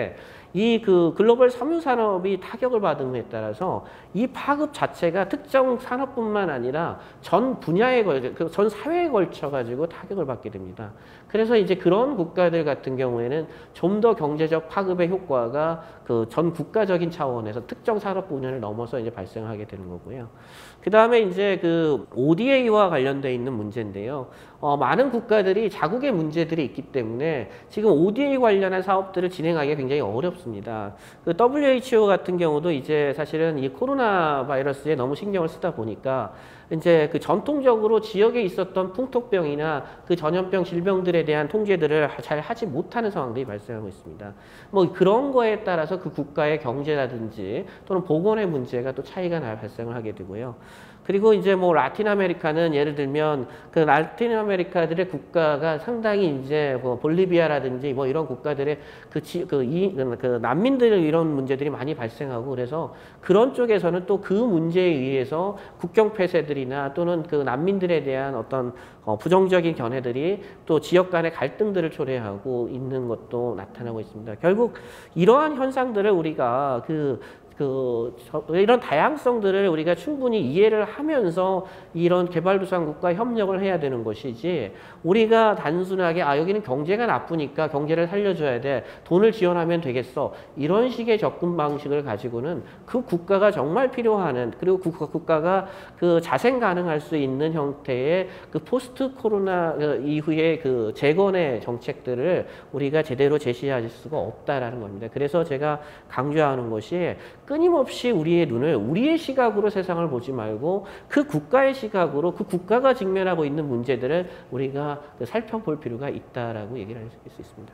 Speaker 1: 이 그 글로벌 섬유 산업이 타격을 받음에 따라서 이 파급 자체가 특정 산업뿐만 아니라 전 분야에 전 사회에 걸쳐 가지고 타격을 받게 됩니다. 그래서 이제 그런 국가들 같은 경우에는 좀 더 경제적 파급의 효과가 그 전 국가적인 차원에서 특정 산업 분야를 넘어서 이제 발생하게 되는 거고요. 그 다음에 이제 그 ODA와 관련돼 있는 문제인데요. 많은 국가들이 자국의 문제들이 있기 때문에 지금 ODA 관련한 사업들을 진행하기가 굉장히 어렵습니다. 그 WHO 같은 경우도 이제 사실은 이 코로나 바이러스에 너무 신경을 쓰다 보니까 이제 그 전통적으로 지역에 있었던 풍토병이나 그 전염병 질병들에 대한 통제들을 잘 하지 못하는 상황들이 발생하고 있습니다. 뭐 그런 거에 따라서 그 국가의 경제라든지 또는 보건의 문제가 또 차이가 발생을 하게 되고요. 그리고 이제 뭐 라틴 아메리카는 예를 들면 그 라틴 아메리카들의 국가가 상당히 이제 뭐 볼리비아라든지 뭐 이런 국가들의 그 난민들 이런 문제들이 많이 발생하고 그래서 그런 쪽에서는 또 그 문제에 의해서 국경 폐쇄들이나 또는 그 난민들에 대한 어떤 부정적인 견해들이 또 지역 간의 갈등들을 초래하고 있는 것도 나타나고 있습니다. 결국 이러한 현상들을 우리가 이런 다양성들을 우리가 충분히 이해를 하면서 이런 개발도상국과 협력을 해야 되는 것이지 우리가 단순하게 여기는 경제가 나쁘니까 경제를 살려줘야 돼 돈을 지원하면 되겠어 이런 식의 접근 방식을 가지고는 그 국가가 정말 필요하는 그리고 국가가 그 자생 가능할 수 있는 형태의 그 포스트 코로나 이후의 그 재건의 정책들을 우리가 제대로 제시할 수가 없다라는 겁니다. 그래서 제가 강조하는 것이 끊임없이 우리의 눈을 우리의 시각으로 세상을 보지 말고 그 국가의 시각으로 그 국가가 직면하고 있는 문제들을 우리가 살펴볼 필요가 있다라고 얘기를 할 수 있습니다.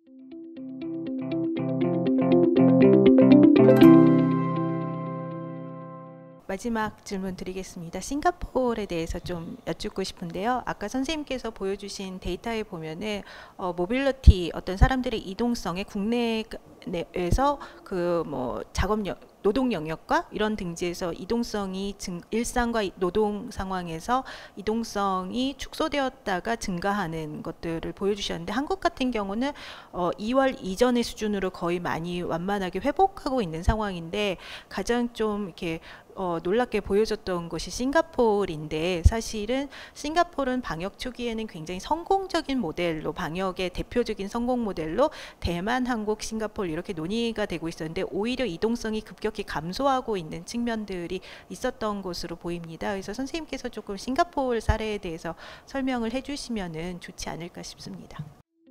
Speaker 3: 마지막 질문 드리겠습니다. 싱가포르에 대해서 좀 여쭙고 싶은데요. 아까 선생님께서 보여주신 데이터에 보면은 모빌리티 어떤 사람들의 이동성에 국내에서 그 뭐 노동 영역과 이런 등지에서 이동성이 일상과 노동 상황에서 이동성이 축소되었다가 증가하는 것들을 보여주셨는데 한국 같은 경우는 2월 이전의 수준으로 거의 많이 완만하게 회복하고 있는 상황인데 가장 좀 이렇게 놀랍게 보여줬던 것이 싱가포르인데 사실은 싱가포르는 방역 초기에는 굉장히 성공적인 모델로 방역의 대표적인 성공 모델로 대만, 한국, 싱가포르 이렇게 논의가 되고 있었는데 오히려 이동성이 급격히 감소하고 있는 측면들이 있었던 것으로 보입니다. 그래서 선생님께서 조금 싱가포르 사례에 대해서 설명을 해주시면은 좋지 않을까 싶습니다.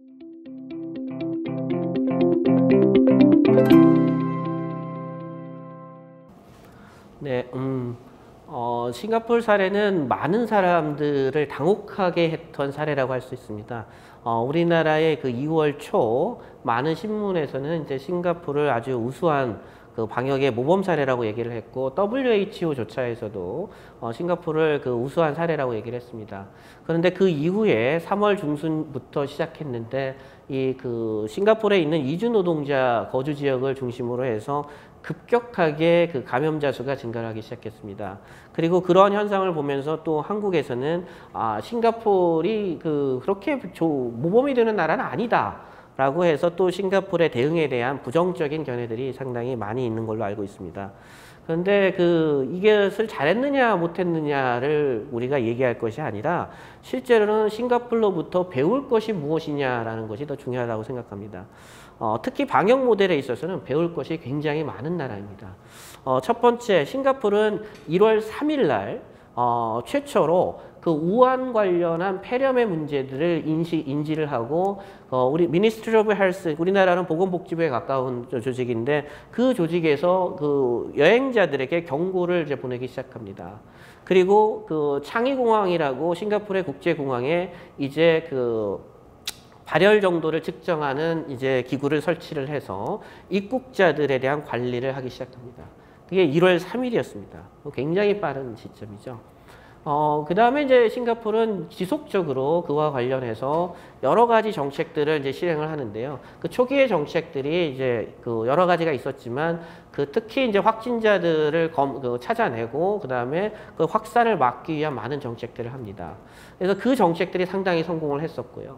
Speaker 1: 네, 싱가포르 사례는 많은 사람들을 당혹하게 했던 사례라고 할 수 있습니다. 우리나라의 그 2월 초 많은 신문에서는 이제 싱가포르를 아주 우수한 그 방역의 모범 사례라고 얘기를 했고 WHO조차에서도 싱가포르를 그 우수한 사례라고 얘기를 했습니다. 그런데 그 이후에 3월 중순부터 시작했는데 이 그 싱가포르에 있는 이주 노동자 거주 지역을 중심으로 해서 급격하게 그 감염자 수가 증가하기 시작했습니다. 그리고 그런 현상을 보면서 또 한국에서는 싱가포르이 그렇게 모범이 되는 나라는 아니다. 라고 해서 또 싱가포르의 대응에 대한 부정적인 견해들이 상당히 많이 있는 걸로 알고 있습니다. 그런데 이것을 잘했느냐 못했느냐를 우리가 얘기할 것이 아니라 실제로는 싱가포르로부터 배울 것이 무엇이냐라는 것이 더 중요하다고 생각합니다. 특히 방역 모델에 있어서는 배울 것이 굉장히 많은 나라입니다. 첫 번째, 싱가포르는 1월 3일 날 최초로 그 우한 관련한 폐렴의 문제들을 인지를 하고 우리 Ministry of Health, 우리나라는 보건복지부에 가까운 조직인데 그 조직에서 그 여행자들에게 경고를 이제 보내기 시작합니다. 그리고 그 창의공항이라고 싱가포르의 국제공항에 이제 그 발열 정도를 측정하는 이제 기구를 설치를 해서 입국자들에 대한 관리를 하기 시작합니다. 그게 1월 3일이었습니다. 굉장히 빠른 시점이죠. 그 다음에 이제 싱가포르는 지속적으로 그와 관련해서 여러 가지 정책들을 이제 실행을 하는데요. 그 초기의 정책들이 이제 그 여러 가지가 있었지만 특히 이제 확진자들을 찾아내고 그 다음에 그 확산을 막기 위한 많은 정책들을 합니다. 그래서 그 정책들이 상당히 성공을 했었고요.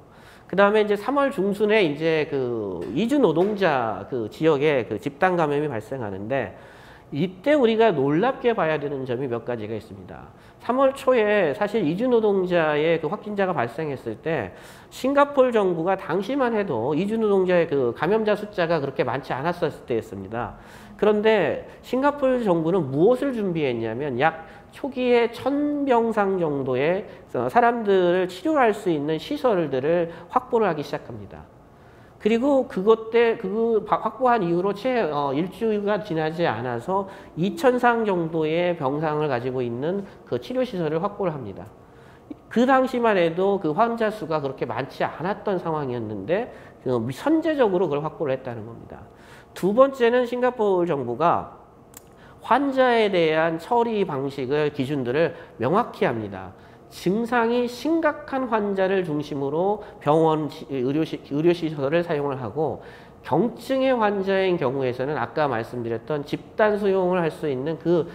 Speaker 1: 그 다음에 이제 3월 중순에 이제 그 이주 노동자 그 지역에 그 집단 감염이 발생하는데 이때 우리가 놀랍게 봐야 되는 점이 몇 가지가 있습니다. 3월 초에 사실 이주 노동자의 그 확진자가 발생했을 때 싱가포르 정부가 당시만 해도 이주 노동자의 그 감염자 숫자가 그렇게 많지 않았을 때였습니다. 그런데 싱가포르 정부는 무엇을 준비했냐면 약 초기에 1000병상 정도의 사람들을 치료할 수 있는 시설들을 확보를 하기 시작합니다. 그리고 그 확보한 이후로 채 일주일가 지나지 않아서 2000상 정도의 병상을 가지고 있는 그 치료시설을 확보를 합니다. 그 당시만 해도 그 환자 수가 그렇게 많지 않았던 상황이었는데 선제적으로 그걸 확보를 했다는 겁니다. 두 번째는 싱가포르 정부가 환자에 대한 처리 방식을 기준들을 명확히 합니다. 증상이 심각한 환자를 중심으로 병원 의료시설을 사용을 하고 경증의 환자인 경우에서는 아까 말씀드렸던 집단 수용을 할 수 있는 그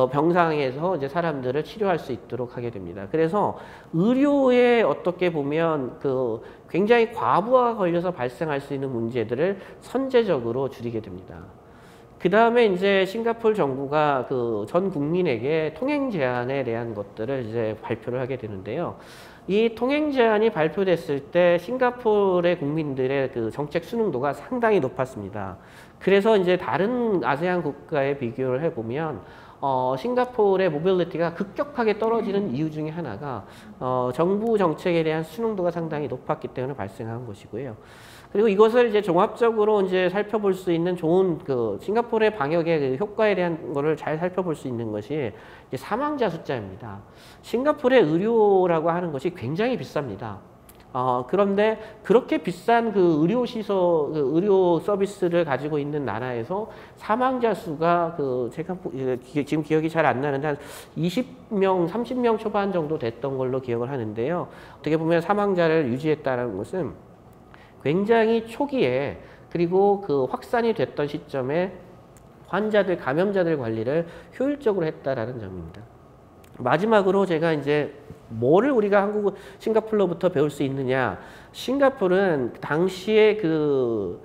Speaker 1: 병상에서 이제 사람들을 치료할 수 있도록 하게 됩니다. 그래서 의료에 어떻게 보면 그 굉장히 과부하가 걸려서 발생할 수 있는 문제들을 선제적으로 줄이게 됩니다. 그 다음에 이제 싱가포르 정부가 그 전 국민에게 통행 제한에 대한 것들을 이제 발표를 하게 되는데요. 이 통행 제한이 발표됐을 때 싱가포르의 국민들의 그 정책 순응도가 상당히 높았습니다. 그래서 이제 다른 아세안 국가에 비교를 해보면 싱가포르의 모빌리티가 급격하게 떨어지는 이유 중에 하나가 정부 정책에 대한 순응도가 상당히 높았기 때문에 발생한 것이고요. 그리고 이것을 이제 종합적으로 이제 살펴볼 수 있는 좋은 그 싱가포르의 방역의 그 효과에 대한 거를 잘 살펴볼 수 있는 것이 이제 사망자 숫자입니다. 싱가포르의 의료라고 하는 것이 굉장히 비쌉니다. 그런데 그렇게 비싼 그 의료 서비스를 가지고 있는 나라에서 사망자 수가 제가 지금 기억이 잘 안 나는데 한 20명, 30명 초반 정도 됐던 걸로 기억을 하는데요. 어떻게 보면 사망자를 유지했다는 것은 굉장히 초기에 그리고 그 확산이 됐던 시점에 감염자들 관리를 효율적으로 했다라는 점입니다. 마지막으로 제가 이제 뭐를 우리가 싱가포르로부터 배울 수 있느냐. 싱가포르는 당시에 그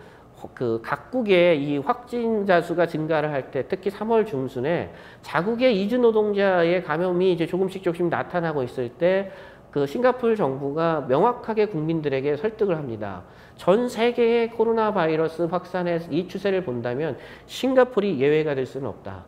Speaker 1: 각국의 이 확진자 수가 증가를 할 때 특히 3월 중순에 자국의 이주 노동자의 감염이 이제 조금씩 나타나고 있을 때 그 싱가포르 정부가 명확하게 국민들에게 설득을 합니다. 전 세계의 코로나 바이러스 확산의 이 추세를 본다면 싱가포르이 예외가 될 수는 없다.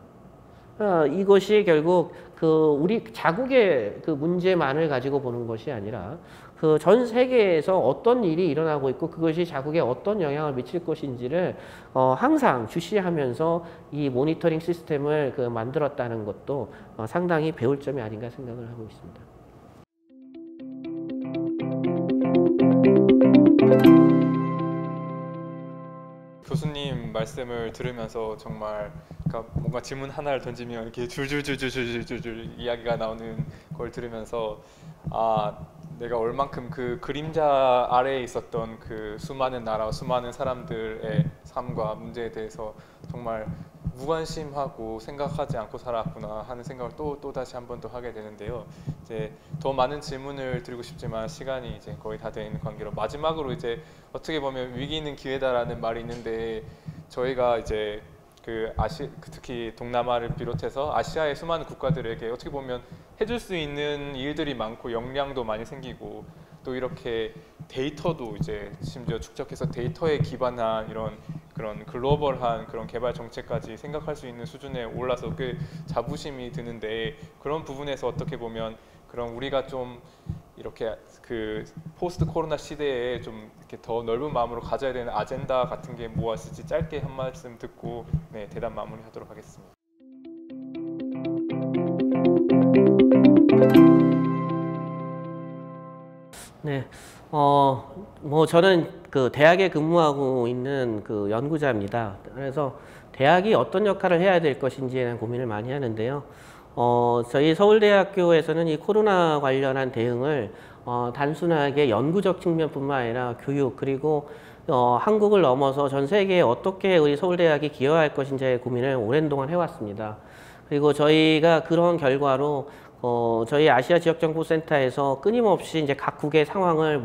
Speaker 1: 이것이 결국 우리 자국의 그 문제만을 가지고 보는 것이 아니라 그 전 세계에서 어떤 일이 일어나고 있고 그것이 자국에 어떤 영향을 미칠 것인지를 항상 주시하면서 이 모니터링 시스템을 만들었다는 것도 상당히 배울 점이 아닌가 생각을 하고 있습니다.
Speaker 2: 교수님 말씀을 들으면서 정말 그러니까 뭔가 질문 하나를 던지면 이렇게 줄줄줄줄줄줄 이야기가 나오는 걸 들으면서 내가 얼만큼 그 그림자 아래에 있었던 그 수많은 나라와 수많은 사람들의 삶과 문제에 대해서 정말 무관심하고 생각하지 않고 살았구나 하는 생각을 또 다시 한 번 더 하게 되는데요. 이제 더 많은 질문을 드리고 싶지만 시간이 이제 거의 다 되는 관계로 마지막으로 이제 어떻게 보면 위기는 기회다라는 말이 있는데 저희가 이제 특히 동남아를 비롯해서 아시아의 수많은 국가들에게 어떻게 보면 해줄 수 있는 일들이 많고 역량도 많이 생기고 또 이렇게 데이터도 이제 심지어 축적해서 데이터에 기반한 그런 글로벌한 그런 개발 정책까지 생각할 수 있는 수준에 올라서 꽤 자부심이 드는데 그런 부분에서 어떻게 보면 그런 우리가 좀 이렇게 그 포스트 코로나 시대에 좀 이렇게 더 넓은 마음으로 가져야 되는 아젠다 같은 게 무엇일지 짧게 한 말씀 듣고 대담 마무리하도록 하겠습니다.
Speaker 1: 네, 저는 그 대학에 근무하고 있는 그 연구자입니다. 그래서 대학이 어떤 역할을 해야 될 것인지에 대한 고민을 많이 하는데요. 저희 서울대학교에서는 이 코로나 관련한 대응을 단순하게 연구적 측면뿐만 아니라 교육 그리고 한국을 넘어서 전 세계에 어떻게 우리 서울대학이 기여할 것인지의 고민을 오랜 동안 해왔습니다. 그리고 저희가 그런 결과로 저희 아시아 지역정보센터에서 끊임없이 이제 각국의 상황을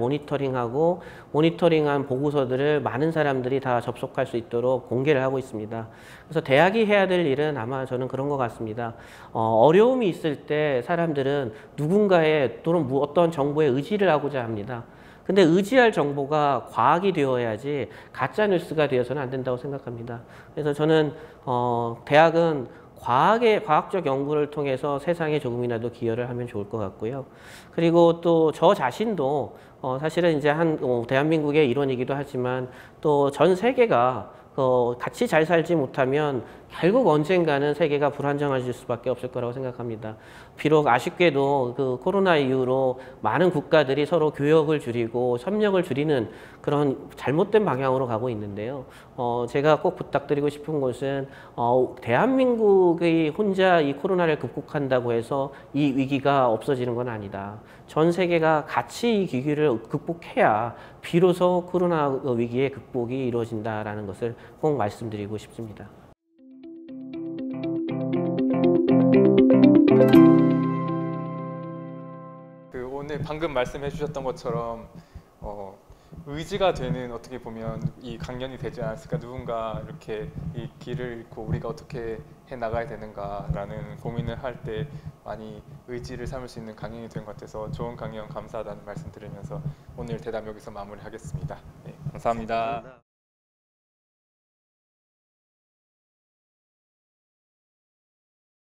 Speaker 1: 모니터링한 보고서들을 많은 사람들이 다 접속할 수 있도록 공개를 하고 있습니다. 그래서 대학이 해야 될 일은 아마 저는 그런 것 같습니다. 어려움이 있을 때 사람들은 누군가의 또는 어떤 정보에 의지를 하고자 합니다. 근데 의지할 정보가 과학이 되어야지 가짜 뉴스가 되어서는 안 된다고 생각합니다. 그래서 저는 대학은 과학적 연구를 통해서 세상에 조금이라도 기여를 하면 좋을 것 같고요. 그리고 또 저 자신도 사실은 이제 대한민국의 일원이기도 하지만 또 전 세계가 같이 잘 살지 못하면 결국 언젠가는 세계가 불안정해질 수밖에 없을 거라고 생각합니다. 비록 아쉽게도 그 코로나 이후로 많은 국가들이 서로 교역을 줄이고 협력을 줄이는 그런 잘못된 방향으로 가고 있는데요. 제가 꼭 부탁드리고 싶은 것은 대한민국이 혼자 이 코로나를 극복한다고 해서 이 위기가 없어지는 건 아니다. 전 세계가 같이 이 위기를 극복해야 비로소 코로나 위기의 극복이 이루어진다라는 것을 꼭 말씀드리고 싶습니다.
Speaker 2: 오늘 방금 말씀해 주셨던 것처럼 의지가 되는 어떻게 보면 이 강연이 되지 않았을까. 누군가 이렇게 이 길을 잃고 우리가 어떻게 해 나가야 되는가라는 고민을 할 때 많이 의지를 삼을 수 있는 강연이 된 것 같아서 좋은 강연 감사하다는 말씀 드리면서 오늘 대담 여기서 마무리하겠습니다. 네, 감사합니다.